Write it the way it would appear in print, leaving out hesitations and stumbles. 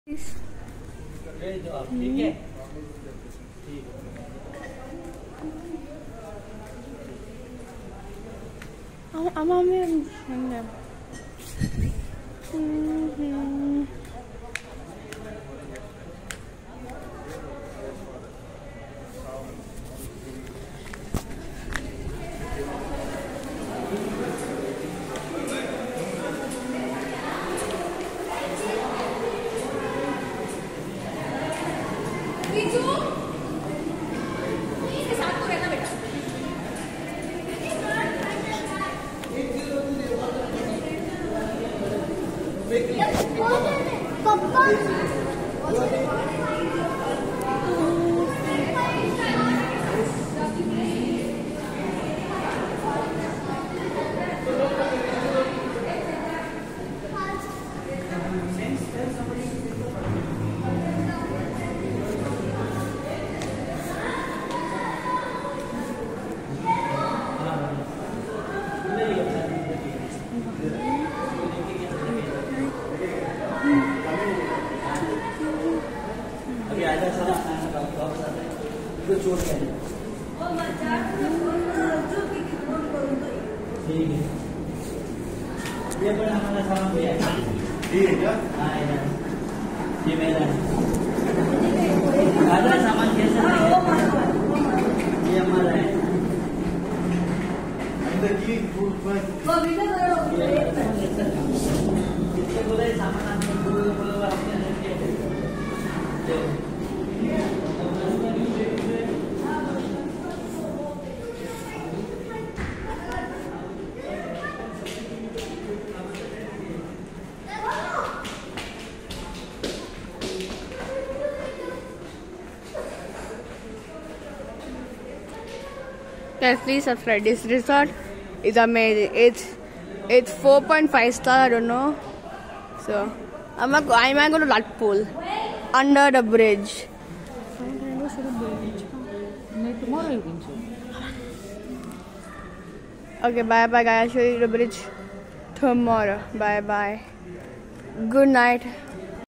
ठीक है। ठीक है, ये बड़ा हमारा सामान भैया। ठीक है क्या? हाँ ये मेरा है। आधा सामान कैसा है? ये हमारा है। अंदर की कितने बोले सामान आपने बोला Guys, please subscribe. This resort is amazing. It's 4.5 star. I don't know. So I'm going to that pool under the bridge. Tomorrow you can show. Okay, bye bye guys. I'll show you the bridge tomorrow. Bye bye. Good night.